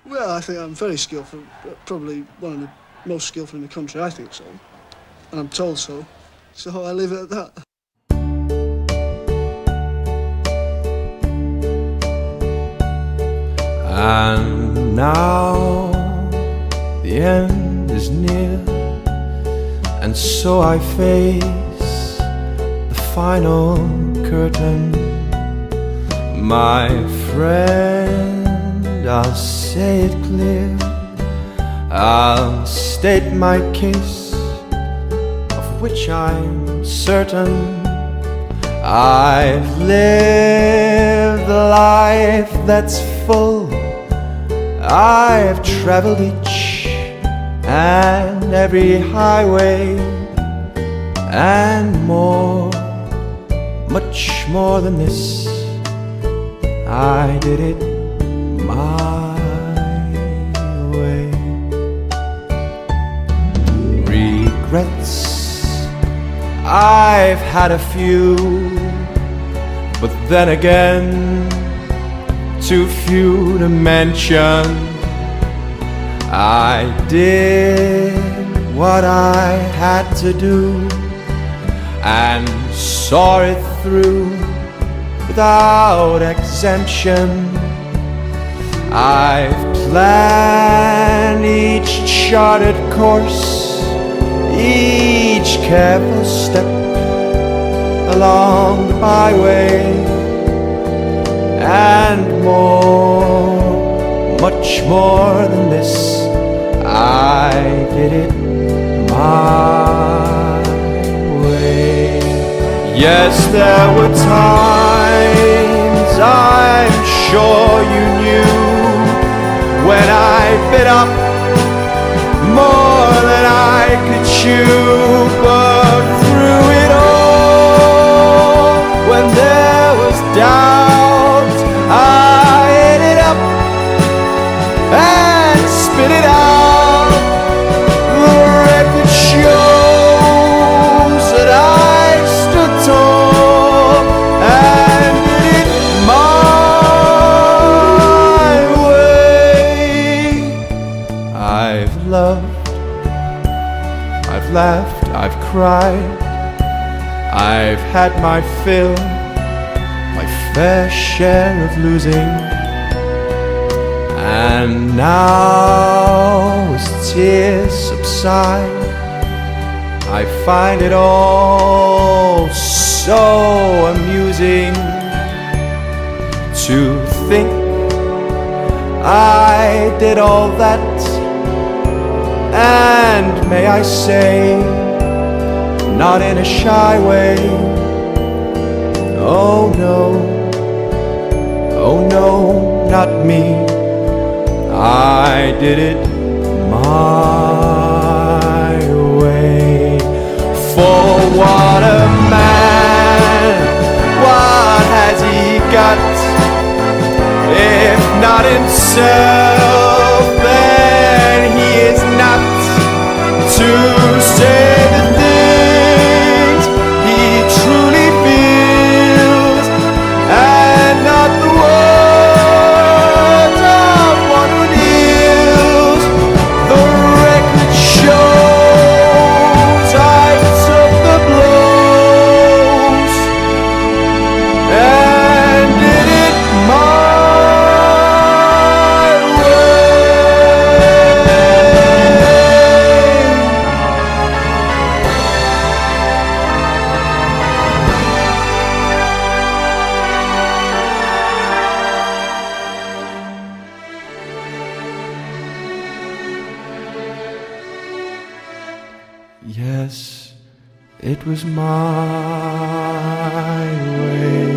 Well, I think I'm very skillful, probably one of the most skillful in the country, I think so. And I'm told so. So I leave it at that. And now the end is near, and so I face the final curtain. My friend, I'll say it clear, I'll state my case, of which I'm certain. I've lived a life that's full, I've traveled each and every highway, and more, much more than this, I did it my way. Regrets, I've had a few, but then again, too few to mention. I did what I had to do and saw it through without exemption. I've planned each charted course, each careful step along the byway, and more, much more than this, I did it my way. Yes, there were times, I'm sure you knew, when I bit up more than I could chew. But through it all, when there was doubt, I ate it up and spit it out. The record shows that I stood tall and did it my way. I've loved, I've laughed, I've cried, I've had my fill, my fair share of losing. And now as tears subside, I find it all so amusing to think I did all that. And may I say, not in a shy way, oh no, not me, I did it my way. For what a man, what has he got, if not himself, then he is not to say the things he truly feels, and not the words of one who kneels. The record shows I took the blows and did it my yes, it was my way.